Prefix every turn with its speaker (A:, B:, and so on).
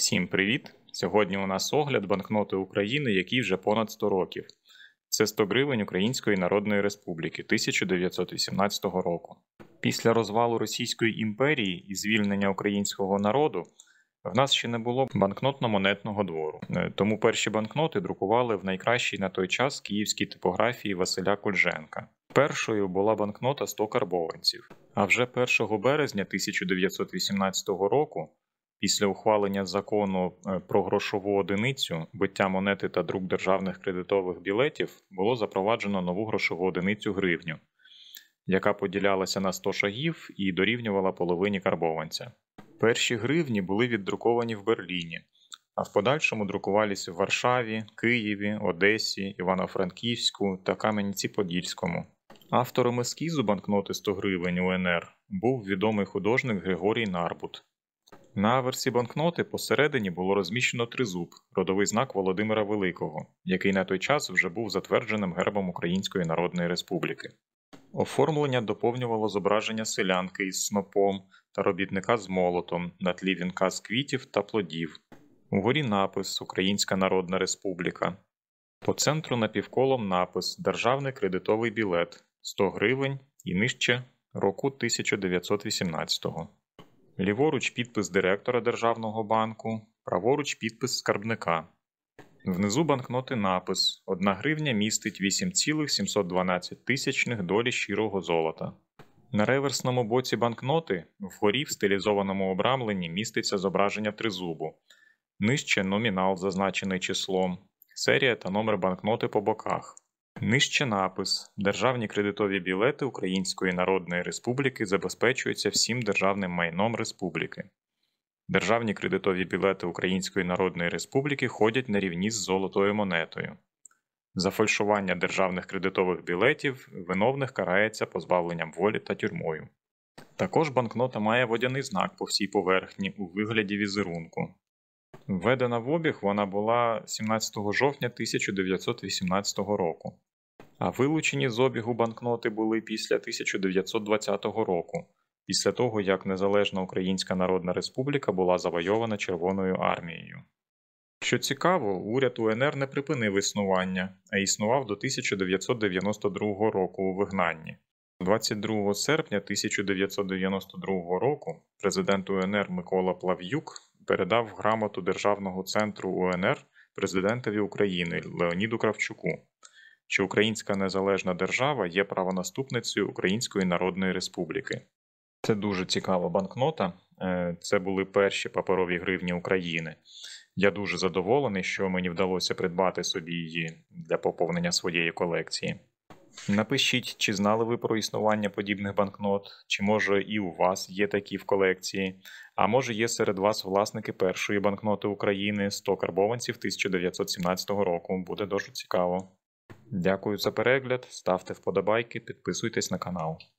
A: Всім привіт! Сьогодні у нас огляд банкноти України, якій вже понад 100 років. Це 100 гривень Української Народної Республіки 1918 року. Після розвалу Російської імперії і звільнення українського народу в нас ще не було банкнотно-монетного двору. Тому перші банкноти друкували в найкращій на той час київській типографії Василя Кульженка. Першою була банкнота 100 карбованців. А вже 1 березня 1918 року після ухвалення закону про грошову одиницю, биття монети та друк державних кредитових білетів було запроваджено нову грошову одиницю гривню, яка поділялася на 100 шагів і дорівнювала половині карбованця. Перші гривні були віддруковані в Берліні, а в подальшому друкувалися в Варшаві, Києві, Одесі, Івано-Франківську та Кам'янці-Подільському. Автором ескізу банкноти 100 гривень УНР був відомий художник Григорій Нарбут. На аверсі банкноти посередині було розміщено тризуб, родовий знак Володимира Великого, який на той час вже був затвердженим гербом Української Народної Республіки. Оформлення доповнювало зображення селянки із снопом та робітника з молотом на тлі вінка з квітів та плодів. Угорі напис «Українська Народна Республіка». По центру напівколом напис «Державний кредитовий білет» 100 гривень і нижче року 1918-го. Ліворуч підпис директора Державного банку, праворуч підпис скарбника. Внизу банкноти напис «1 гривня містить 8,712 тисячних долі щирого золота». На реверсному боці банкноти вгорі в стилізованому обрамленні міститься зображення тризубу. Нижче номінал, зазначений числом, серія та номер банкноти по боках. Нижче напис «Державні кредитові білети Української Народної Республіки забезпечуються всім державним майном Республіки. Державні кредитові білети Української Народної Республіки ходять на рівні з золотою монетою. За фальшування державних кредитових білетів виновних карається позбавленням волі та тюрмою». Також банкнота має водяний знак по всій поверхні у вигляді візерунку. Введена в обіг вона була 17 жовтня 1918 року, а вилучені з обігу банкноти були після 1920 року, після того, як Незалежна Українська Народна Республіка була завойована Червоною армією. Що цікаво, уряд УНР не припинив існування, а існував до 1992 року у вигнанні. 22 серпня 1992 року президент УНР Микола Плав'юк передав грамоту Державного центру УНР президентові України Леоніду Кравчуку, що Українська Незалежна Держава є правонаступницею Української Народної Республіки. Це дуже цікава банкнота, це були перші паперові гривні України. Я дуже задоволений, що мені вдалося придбати собі її для поповнення своєї колекції. Напишіть, чи знали ви про існування подібних банкнот, чи може і у вас є такі в колекції, а може є серед вас власники першої банкноти України 100 карбованців 1917 року. Буде дуже цікаво. Дякую за перегляд, ставте вподобайки, підписуйтесь на канал.